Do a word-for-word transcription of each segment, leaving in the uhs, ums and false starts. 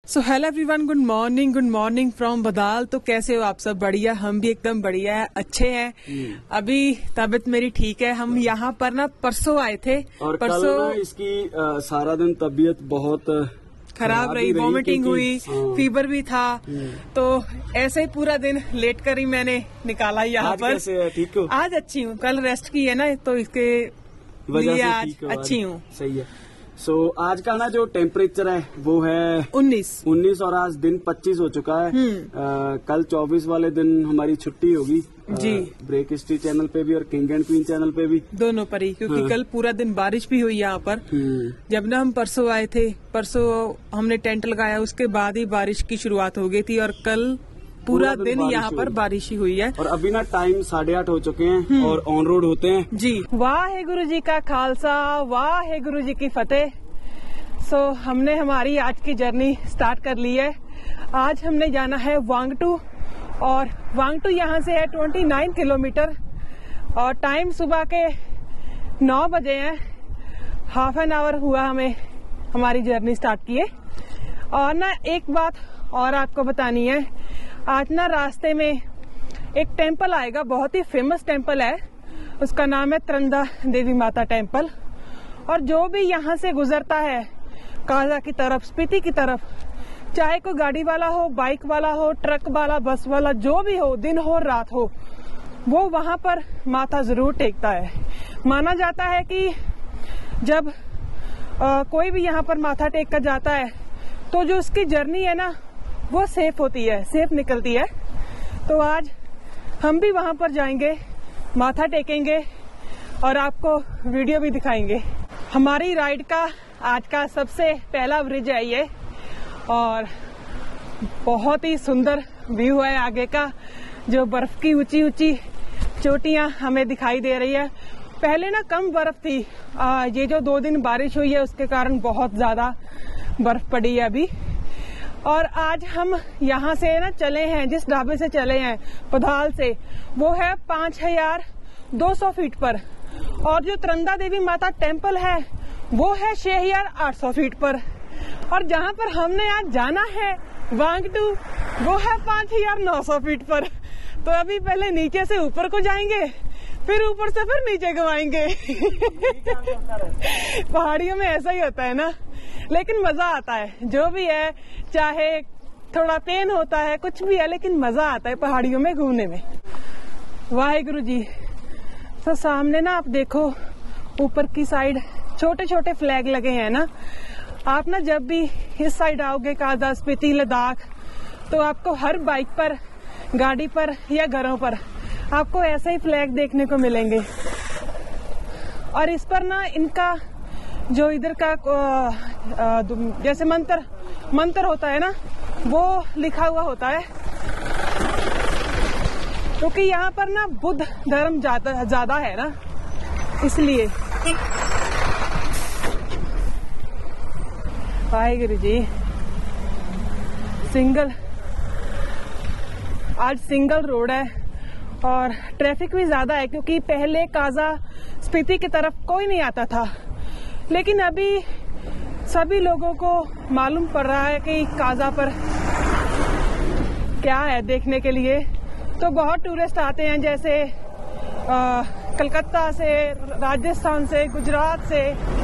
So hello everyone, good morning good morning from Badal. तो कैसे हो आप सब? बढ़िया, हम भी एकदम बढ़िया है, अच्छे हैं। अभी तबीयत मेरी ठीक है। हम यहाँ पर ना परसों आए थे और परसों कल ना इसकी आ, सारा दिन तबीयत बहुत खराब रही, वॉमिटिंग हुई, फीवर भी था। तो ऐसे ही पूरा दिन लेट कर ही मैंने निकाला यहाँ आज पर। कैसे है? ठीक हो? आज अच्छी हूँ, कल रेस्ट की है ना, तो इसके लिए आज अच्छी हूँ। सही है। सो so, आज का ना जो टेम्परेचर है वो है उन्नीस उन्नीस और आज दिन पच्चीस हो चुका है। आ, कल चौबीस वाले दिन हमारी छुट्टी होगी जी, ब्रेक हिस्ट्री चैनल पे भी और किंग एंड क्वीन चैनल पे भी, दोनों पर ही, क्योंकि हाँ। कल पूरा दिन बारिश भी हुई यहाँ पर। जब ना हम परसों आए थे, परसों हमने टेंट लगाया, उसके बाद ही बारिश की शुरुआत हो गई थी और कल पूरा दिन यहाँ पर बारिश ही हुई है। और अभी ना टाइम साढ़े आठ हो चुके हैं और ऑन रोड होते हैं जी। वाहे गुरु जी का खालसा, वाहे गुरु जी की फतेह। सो so, हमने हमारी आज की जर्नी स्टार्ट कर ली है। आज हमने जाना है वांगटू और वांगटू यहाँ से है उनतीस किलोमीटर और टाइम सुबह के नौ बजे है। हाफ एन आवर हुआ हमें हमारी जर्नी स्टार्ट किए। और ना एक बात और आपको बतानी है, आज ना रास्ते में एक टेम्पल आएगा, बहुत ही फेमस टेम्पल है, उसका नाम है त्रंदा देवी माता टेम्पल। और जो भी यहाँ से गुजरता है काजा की तरफ, स्पीति की तरफ, चाहे कोई गाड़ी वाला हो, बाइक वाला हो, ट्रक वाला, बस वाला, जो भी हो, दिन हो रात हो, वो वहाँ पर माथा जरूर टेकता है। माना जाता है कि जब आ, कोई भी यहाँ पर माथा टेक कर जाता है तो जो उसकी जर्नी है ना वो सेफ होती है, सेफ निकलती है। तो आज हम भी वहाँ पर जाएंगे, माथा टेकेंगे और आपको वीडियो भी दिखाएंगे। हमारी राइड का आज का सबसे पहला ब्रिज है ये और बहुत ही सुंदर व्यू है आगे का, जो बर्फ की ऊंची ऊंची चोटियां हमें दिखाई दे रही है। पहले ना कम बर्फ थी, आ, ये जो दो दिन बारिश हुई है उसके कारण बहुत ज्यादा बर्फ पड़ी है अभी। और आज हम यहाँ से ना चले हैं, जिस ढाबे से चले हैं बदाल से, वो है पाँच हजार दो सौ फीट पर। और जो त्रंदा देवी माता टेम्पल है वो है छह हजार आठ सौ फीट पर। और जहाँ पर हमने आज जाना है वांगटू, वो है पाँच हजार नौ सौ फीट पर। तो अभी पहले नीचे से ऊपर को जाएंगे, फिर ऊपर से फिर नीचे गवाएंगे। पहाड़ियों में ऐसा ही होता है ना, लेकिन मजा आता है। जो भी है, चाहे थोड़ा पेन होता है, कुछ भी है, लेकिन मजा आता है पहाड़ियों में घूमने में। वाहेगुरु जी। तो सामने ना आप देखो, ऊपर की साइड छोटे छोटे फ्लैग लगे हैं ना। आप ना जब भी इस साइड आओगे, काजा, स्पीति, लद्दाख, तो आपको हर बाइक पर, गाड़ी पर या घरों पर आपको ऐसे ही फ्लैग देखने को मिलेंगे। और इस पर ना इनका जो इधर का जैसे मंत्र मंत्र होता है ना, वो लिखा हुआ होता है, क्योंकि तो यहाँ पर ना बुद्ध धर्म ज्यादा ज्यादा है ना, इसलिए। वाहेगुरु जी। सिंगल आज सिंगल रोड है और ट्रैफिक भी ज्यादा है, क्योंकि पहले काजा स्पीति की तरफ कोई नहीं आता था, लेकिन अभी सभी लोगों को मालूम पड़ रहा है कि काजा पर क्या है देखने के लिए। तो बहुत टूरिस्ट आते हैं, जैसे आ, कलकत्ता से, राजस्थान से, गुजरात से।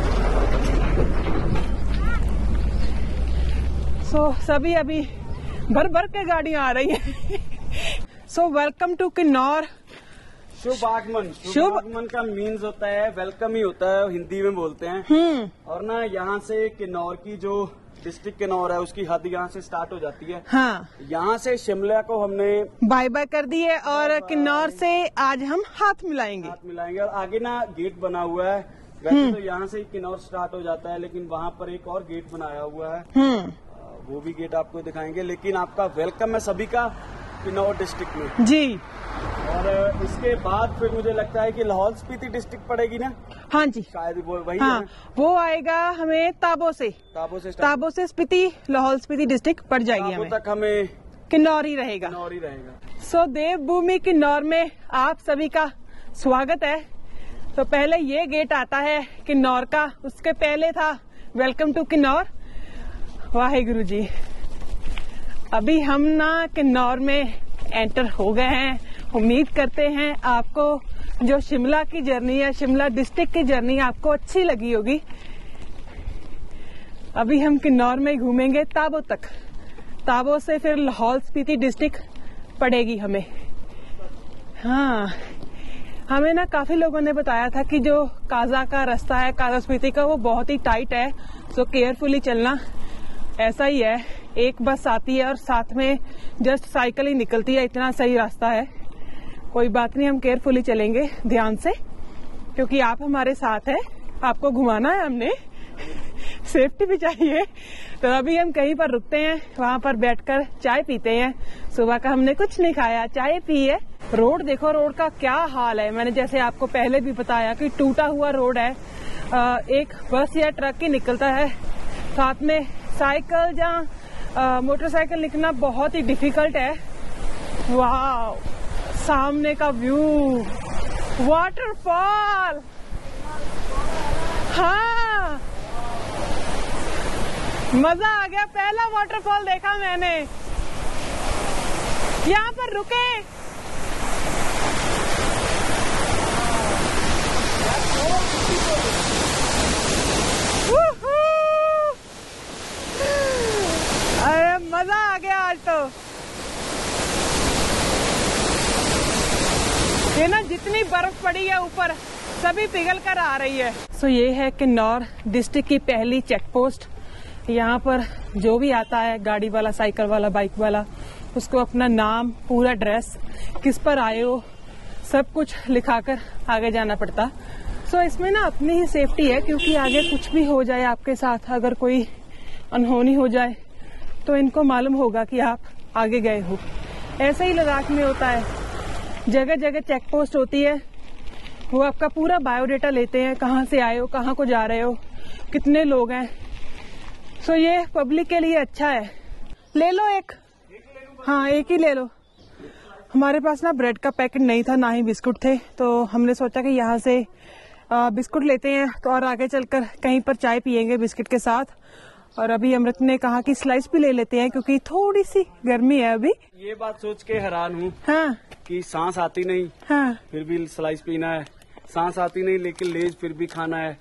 सो so, सभी अभी भर भर के गाड़ियां आ रही हैं। So welcome to Kinnaur. शुभ आगमन। शुभ आगमन का मीन्स होता है वेलकम ही होता है, हिंदी में बोलते हैं। और ना यहाँ से किन्नौर की जो डिस्ट्रिक्ट किन्नौर है उसकी हद यहाँ से स्टार्ट हो जाती है। हाँ, यहाँ से शिमला को हमने बाय बाय कर दी है और किन्नौर से आज हम हाथ मिलाएंगे हाथ मिलाएंगे और आगे ना गेट बना हुआ है। वैसे तो यहाँ से किन्नौर स्टार्ट हो जाता है, लेकिन वहाँ पर एक और गेट बनाया हुआ है, वो भी गेट आपको दिखाएंगे। लेकिन आपका वेलकम है सभी का किन्नौर डिस्ट्रिक्ट में जी। और इसके बाद फिर मुझे लगता है कि लाहौल स्पीति डिस्ट्रिक्ट पड़ेगी ना। हाँ जी, शायद वो वही हाँ, है। वो आएगा हमें ताबो से ताबो से ताबो से स्पीति, लाहौल स्पीति डिस्ट्रिक्ट पड़ जाएगी हमें। तक हमें किन्नौर ही रहेगा। किन्नौर ही रहेगा। सो देवभूमि किन्नौर में आप सभी का स्वागत है। तो पहले ये गेट आता है किन्नौर का, उसके पहले था वेलकम टू किन्नौर। वाहेगुरु जी। अभी हम ना किन्नौर में एंटर हो गए हैं। उम्मीद करते हैं आपको जो शिमला की जर्नी है, शिमला डिस्ट्रिक्ट की जर्नी आपको अच्छी लगी होगी। अभी हम किन्नौर में घूमेंगे ताबो तक, ताबो से फिर लाहौल स्पीति डिस्ट्रिक्ट पड़ेगी हमें। हाँ, हमें ना काफी लोगों ने बताया था कि जो काजा का रास्ता है, काजा स्पीति का, वो बहुत ही टाइट है, सो केयरफुली चलना। ऐसा ही है, एक बस आती है और साथ में जस्ट साइकिल ही निकलती है, इतना सही रास्ता है। कोई बात नहीं, हम केयरफुली चलेंगे ध्यान से, क्योंकि आप हमारे साथ हैं, आपको घुमाना है हमने, सेफ्टी भी चाहिए। तो अभी हम कहीं पर रुकते हैं, वहाँ पर बैठकर चाय पीते हैं। सुबह का हमने कुछ नहीं खाया, चाय पी है। रोड देखो, रोड का क्या हाल है। मैंने जैसे आपको पहले भी बताया कि टूटा हुआ रोड है, एक बस या ट्रक ही निकलता है, साथ में साइकिल या मोटरसाइकिल निकलना बहुत ही डिफिकल्ट है। वाह, सामने का व्यू, वाटरफॉल। हाँ, मजा आ गया, पहला वाटरफॉल देखा मैंने। यहाँ पर रुके, अरे मजा आ गया आज तो। ये ना जितनी बर्फ पड़ी है ऊपर, सभी पिघल कर आ रही है। सो ये है किन्नौर डिस्ट्रिक्ट की पहली चेक पोस्ट। यहाँ पर जो भी आता है, गाड़ी वाला, साइकिल वाला, बाइक वाला, उसको अपना नाम, पूरा एड्रेस, किस पर आए हो, सब कुछ लिखाकर आगे जाना पड़ता। सो so, इसमें ना अपनी ही सेफ्टी है, क्योंकि आगे कुछ भी हो जाए आपके साथ, अगर कोई अनहोनी हो जाए तो इनको मालूम होगा कि आप आगे गए हो। ऐसे ही लद्दाख में होता है, जगह जगह चेक पोस्ट होती है, वो आपका पूरा बायोडेटा लेते हैं, कहाँ से आए हो, कहाँ को जा रहे हो, कितने लोग हैं। सो so, ये पब्लिक के लिए अच्छा है। ले लो एक, हाँ एक ही ले लो। हमारे पास ना ब्रेड का पैकेट नहीं था, ना ही बिस्कुट थे, तो हमने सोचा कि यहाँ से बिस्कुट लेते हैं, तो और आगे चलकर कहीं पर चाय पियेंगे बिस्किट के साथ। और अभी अमृत ने कहा कि स्लाइस भी ले लेते हैं, क्योंकि थोड़ी सी गर्मी है अभी। ये बात सोच के हैरान हूँ, हाँ, कि सांस आती नहीं, हाँ, फिर भी स्लाइस पीना है, सांस आती नहीं लेकिन लेज फिर भी खाना है।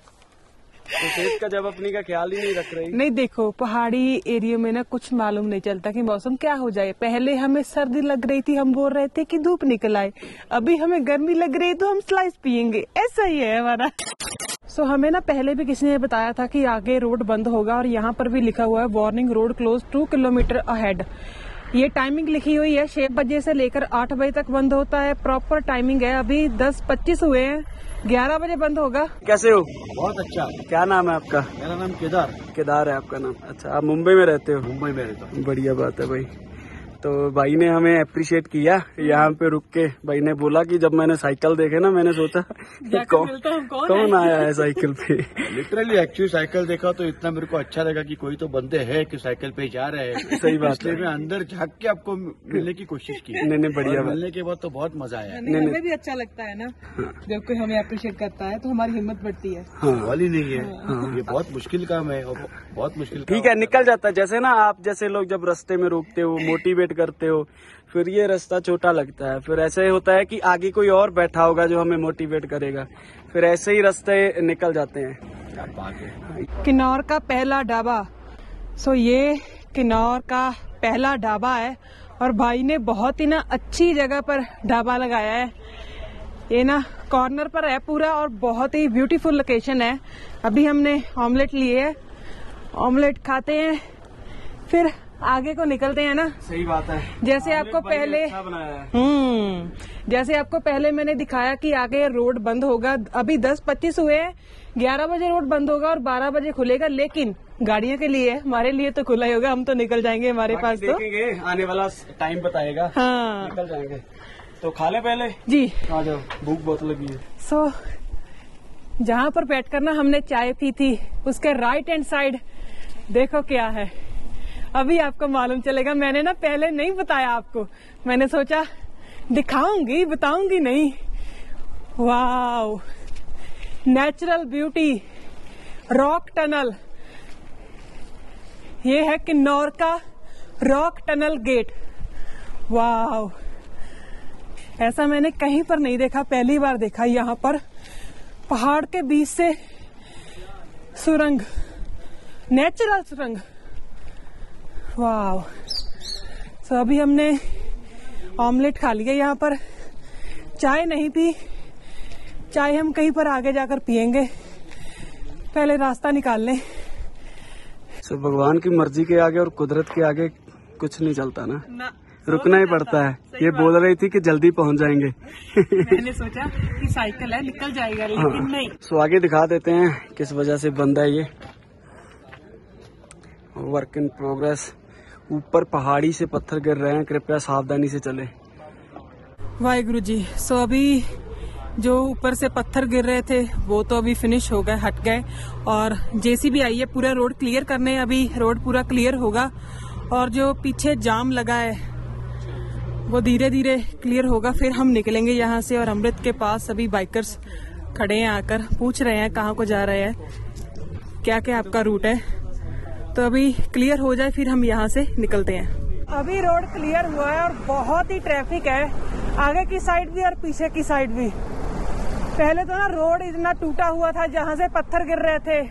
तो सेहत का जब अपनी का ख्याल ही नहीं रख रही। नहीं, देखो पहाड़ी एरिया में ना कुछ मालूम नहीं चलता कि मौसम क्या हो जाए। पहले हमें सर्दी लग रही थी, हम बोल रहे थे कि धूप निकल आए, अभी हमें गर्मी लग रही है तो हम स्लाइस पियेंगे। ऐसा ही है हमारा। सो so, हमें ना पहले भी किसी ने बताया था कि आगे रोड बंद होगा, और यहाँ पर भी लिखा हुआ है warning, road close two kilometer ahead. ये टाइमिंग लिखी हुई है, छह बजे से लेकर आठ बजे तक बंद होता है, प्रॉपर टाइमिंग है। अभी दस पच्चीस हुए हैं, ग्यारह बजे बंद होगा। कैसे हो? बहुत अच्छा। क्या नाम है आपका? मेरा नाम केदार। केदार है आपका नाम? अच्छा, आप मुंबई में रहते हो? मुंबई में रहता हूँ। बढ़िया बात है भाई। तो भाई ने हमें अप्रिशिएट किया, यहाँ पे रुक के भाई ने बोला कि जब मैंने साइकिल देखे ना, मैंने सोचा कि कौन कौन, कौन आया है साइकिल पे। लिटरली एक्चुअली साइकिल देखा तो इतना मेरे को अच्छा लगा कि कोई तो बंदे हैं कि साइकिल पे जा रहे हैं। सही बात इसलिए मैं अंदर झाँक के आपको मिलने की कोशिश की। नहीं नहीं, बढ़िया। मिलने के बाद तो बहुत मजा आया। नहीं, हमें भी अच्छा लगता है ना, जब कोई हमें अप्रिशिएट करता है तो हमारी हिम्मत बढ़ती है। सवाल ही नहीं है, ये बहुत मुश्किल काम है और बहुत मुश्किल। ठीक है, निकल जाता है। जैसे ना आप जैसे लोग जब रास्ते में रोकते हो, मोटिवेट करते हो, फिर ये रास्ता छोटा लगता है। फिर ऐसे होता है कि आगे कोई और बैठा होगा जो हमें मोटिवेट करेगा, फिर ऐसे ही रास्ते निकल जाते हैं। किन्नौर का पहला ढाबा। सो ये किन्नौर का पहला ढाबा है, और भाई ने बहुत ही ना अच्छी जगह पर ढाबा लगाया है। ये ना कॉर्नर पर है पूरा, और बहुत ही ब्यूटीफुल लोकेशन है। अभी हमने ऑमलेट लिए है, ऑमलेट खाते हैं, फिर आगे को निकलते हैं ना। सही बात है। जैसे आपको पहले अच्छा बनाया है। हम्म जैसे आपको पहले मैंने दिखाया कि आगे रोड बंद होगा। अभी दस पच्चीस हुए हैं, ग्यारह बजे रोड बंद होगा और बारह बजे खुलेगा, लेकिन गाड़ियों के लिए, हमारे लिए तो खुला ही होगा, हम तो निकल जाएंगे, हमारे पास तो देखेंगे, आने वाला टाइम बताएगा। हाँ, निकल जाएंगे। तो खा ले पहले जी, आ जाओ, भूख बहुत लगी है। सो so, जहाँ पर बैठकर ना हमने चाय पी थी, उसके राइट हैंड साइड देखो क्या है। अभी आपको मालूम चलेगा, मैंने ना पहले नहीं बताया आपको, मैंने सोचा दिखाऊंगी, बताऊंगी नहीं। Wow, natural beauty, rock tunnel. ये है किन्नौर का रॉक टनल गेट। वाह, ऐसा मैंने कहीं पर नहीं देखा, पहली बार देखा यहाँ पर पहाड़ के बीच से सुरंग, नेचुरल सुरंग। वाह, तो अभी हमने ऑमलेट खा लिया यहाँ पर, चाय नहीं पी, चाय हम कहीं पर आगे जाकर पियेंगे, पहले रास्ता निकाल लें। तो भगवान की मर्जी के आगे और कुदरत के आगे कुछ नहीं चलता ना, ना रुकना ही पड़ता है। ये बोल रही थी कि जल्दी पहुंच जाएंगे। मैंने सोचा कि साइकिल है निकल जाएगा, लेकिन हाँ। नहीं। सो आगे दिखा देते हैं किस वजह से बंद है ये, वर्क इन प्रोग्रेस। ऊपर पहाड़ी से पत्थर गिर रहे हैं, कृपया सावधानी से चले। वाहिगुरु जी। सो अभी जो ऊपर से पत्थर गिर रहे थे वो तो अभी फिनिश हो गए, हट गए, और जेसीबी आई है पूरा रोड क्लियर करने। अभी रोड पूरा क्लियर होगा और जो पीछे जाम लगा है वो धीरे धीरे क्लियर होगा, फिर हम निकलेंगे यहाँ से। और अमृत के पास सभी बाइकर्स खड़े हैं, आकर पूछ रहे हैं कहाँ को जा रहे हैं, क्या क्या आपका रूट है। तो अभी क्लियर हो जाए फिर हम यहाँ से निकलते हैं। अभी रोड क्लियर हुआ है और बहुत ही ट्रैफिक है, आगे की साइड भी और पीछे की साइड भी। पहले तो ना रोड इतना टूटा हुआ था, जहाँ से पत्थर गिर रहे थे,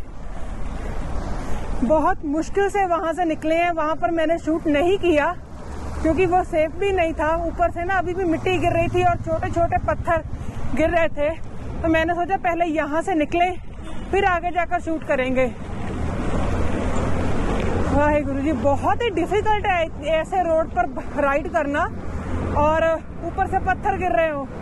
बहुत मुश्किल से वहां से निकले हैं। वहां पर मैंने शूट नहीं किया क्योंकि वो सेफ भी नहीं था। ऊपर से ना अभी भी मिट्टी गिर रही थी और छोटे छोटे पत्थर गिर रहे थे, तो मैंने सोचा पहले यहाँ से निकले फिर आगे जाकर शूट करेंगे। वाहिगुरु जी, बहुत ही डिफिकल्ट है ऐसे रोड पर राइड करना और ऊपर से पत्थर गिर रहे हो।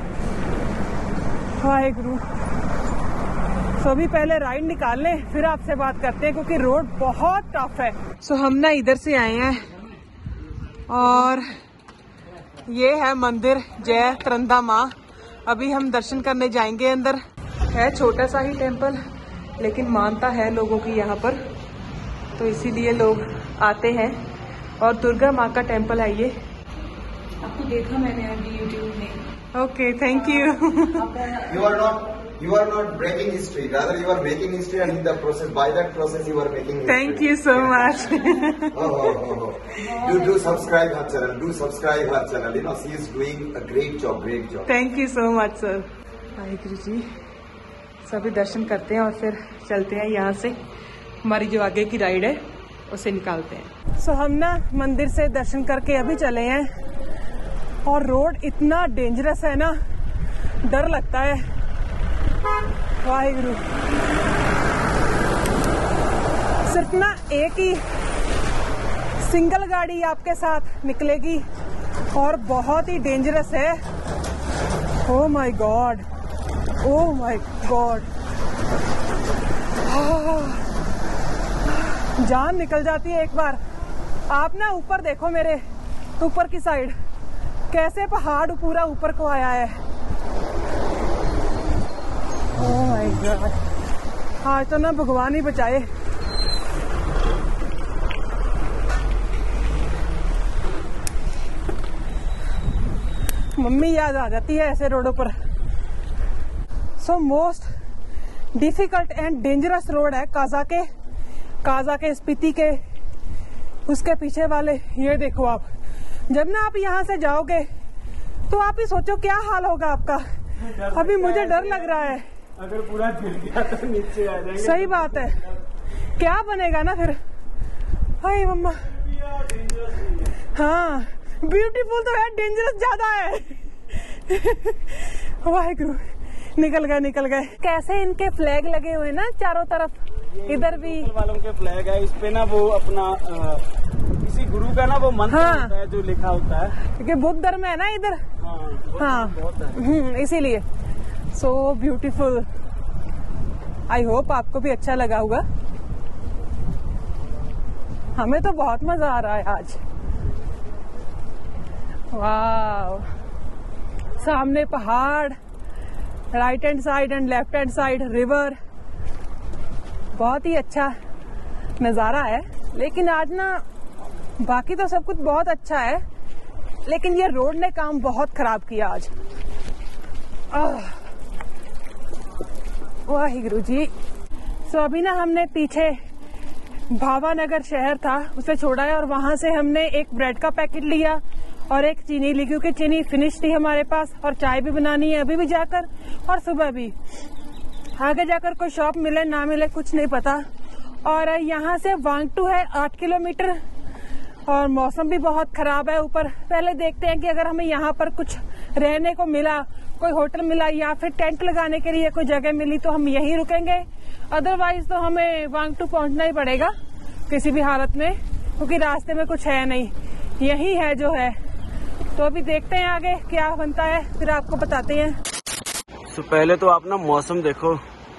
वाहिगुरु। सो अभी पहले राइड निकाल लें फिर आपसे बात करते हैं, क्योंकि रोड बहुत टफ है। सो हम ना इधर से आए हैं और ये है मंदिर जय त्रंदा माँ। अभी हम दर्शन करने जाएंगे अंदर। है छोटा सा ही टेम्पल, लेकिन मानता है लोगों की यहाँ पर, तो इसीलिए लोग आते हैं। और दुर्गा माँ का टेम्पल है ये। आपको देखा मैंने अभी यूट्यूब में। Okay, thank you. You are not you are not breaking history, rather you are making history, and in the process, by that process you are making history. Thank you so much. oh, oh, oh, oh. You do subscribe her channel, do subscribe her channel, you know, she is doing a great job, great job. Thank you so much, sir. Waheguru ji. सभी दर्शन करते हैं और फिर चलते हैं यहाँ से, हमारी जो आगे की राइड है उसे निकालते हैं। सो so, हम ना मंदिर से दर्शन करके अभी चले हैं और रोड इतना डेंजरस है ना, डर लगता है। वाहिगुरु। सिर्फ ना एक ही सिंगल गाड़ी आपके साथ निकलेगी और बहुत ही डेंजरस है। Oh my God, oh my God, जान निकल जाती है एक बार। आप ना ऊपर देखो, मेरे ऊपर की साइड कैसे पहाड़ पूरा ऊपर को आया है। ओह माय गॉड, आज तो ना भगवान ही बचाए। मम्मी याद आ जाती है ऐसे रोडों पर। So most difficult and dangerous road है काजा के काजा के स्पीति के उसके पीछे वाले। ये देखो आप, जब ना आप यहाँ से जाओगे तो आप ही सोचो क्या हाल होगा आपका। अभी मुझे डर लग रहा है, अगर पूरा गिर गया तो नीचे आ जाएंगे। सही बात है, क्या बनेगा ना फिर। हाय मम्मा। हाँ, ब्यूटीफुल तो है, डेंजरस ज्यादा है। वाहिगुरु, निकल गए निकल गए। कैसे इनके फ्लैग लगे हुए ना चारों तरफ, इधर भी वालों के फ्लैग है। इस पे ना वो अपना आ, किसी गुरु का ना वो मंत्र हाँ। होता है जो लिखा होता है, क्योंकि बुद्ध धर्म है ना इधर। हाँ, हाँ, बहुत है। हम्म, इसीलिए। So beautiful. आई होप आपको भी अच्छा लगा होगा। हमें तो बहुत मजा आ रहा है आज। वाह, सामने पहाड़, right hand side and left hand side river. बहुत ही अच्छा नजारा है। लेकिन आज ना बाकी तो सब कुछ बहुत अच्छा है, लेकिन ये रोड ने काम बहुत खराब किया आज। वाहिगुरु जी। सो अभी ना हमने पीछे भावानगर शहर था उसे छोड़ा है और वहां से हमने एक ब्रेड का पैकेट लिया और एक चीनी ली, क्योंकि चीनी फिनिश थी हमारे पास और चाय भी बनानी है अभी भी जाकर और सुबह भी। आगे जाकर कोई शॉप मिले ना मिले कुछ नहीं पता। और यहाँ से वांगटू है आठ किलोमीटर और मौसम भी बहुत खराब है ऊपर। पहले देखते हैं कि अगर हमें यहाँ पर कुछ रहने को मिला, कोई होटल मिला या फिर टेंट लगाने के लिए कोई जगह मिली तो हम यहीं रुकेंगे, अदरवाइज तो हमें वांगटू पहुंचना ही पड़ेगा किसी भी हालत में, क्योंकि रास्ते में कुछ है नहीं, यही है जो है। तो अभी देखते हैं आगे क्या बनता है, फिर आपको बताते हैं। तो पहले तो आप ना मौसम देखो,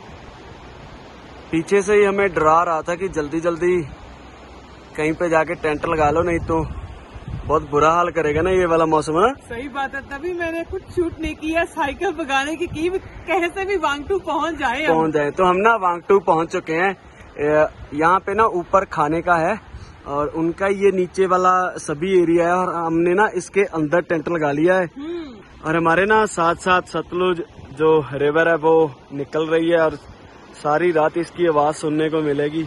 पीछे से ही हमें डरा रहा था कि जल्दी जल्दी कहीं पे जाके टेंट लगा लो, नहीं तो बहुत बुरा हाल करेगा ना ये वाला मौसम है। सही बात है, तभी मैंने कुछ शूट नहीं किया साइकिल भगाने की, की कैसे भी वांगटू पहुंच जाए पहुंच जाए। तो हम ना वांगटू पहुंच चुके हैं। यहाँ पे ना ऊपर खाने का है और उनका ये नीचे वाला सभी एरिया है और हमने ना इसके अंदर टेंट लगा लिया है। और हमारे ना साथ साथ सतलुज जो रिवर है वो निकल रही है और सारी रात इसकी आवाज सुनने को मिलेगी।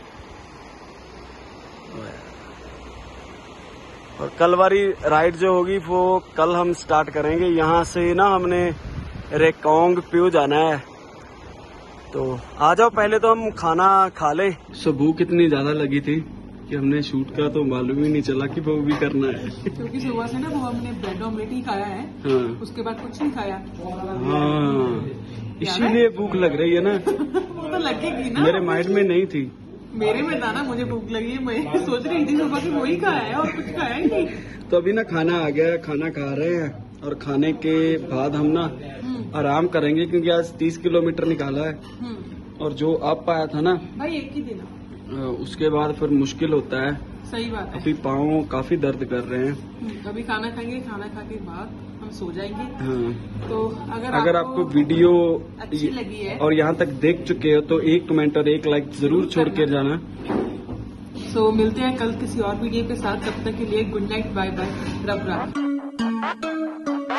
और कल वाली राइड जो होगी वो कल हम स्टार्ट करेंगे। यहाँ से ना हमने रेकोंग प्यू जाना है, तो आ जाओ पहले तो हम खाना खा ले। सो भूख इतनी ज्यादा लगी थी कि हमने शूट का तो मालूम ही नहीं चला कि वो भी करना है, क्योंकि सुबह से ना वो हमने ब्रेड ऑमलेट ही खाया है। हाँ। उसके बाद कुछ नहीं खाया। हाँ, इसीलिए भूख लग रही है ना। वो तो लगेगी ना, मेरे माइंड में नहीं थी। मेरे में था ना, मुझे भूख लगी है, मैं सोच रही थी सुबह की वही खाया है और कुछ खाया ही नहीं। तो अभी ना खाना आ गया है, खाना खा रहे हैं और खाने के बाद हम ना आराम करेंगे, क्योंकि आज तीस किलोमीटर निकाला है और जो अब पाया था ना भाई एक ही दिन, उसके बाद फिर मुश्किल होता है। सही बात है। अभी पाँव काफी दर्द कर रहे हैं। अभी खाना खाएंगे, खाना खा के बाद हम सो जाएंगे। हाँ। तो अगर अगर आपको, आपको वीडियो अच्छी लगी है और यहाँ तक देख चुके हो तो एक कमेंट और एक लाइक जरूर छोड़ के जाना। सो मिलते हैं कल किसी और वीडियो के साथ, तब तक के लिए गुड नाइट, बाय बाय, रब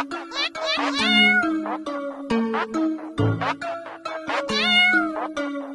रब।